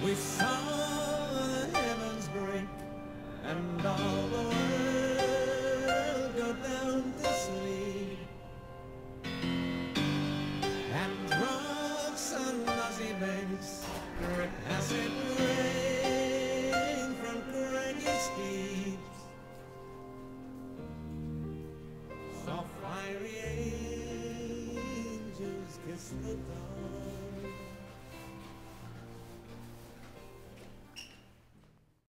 We saw the heavens break and all the world go down to sleep. And rocks and mossy banks drip acid rain from craggy steeps. Soft fiery angels kiss the dawn.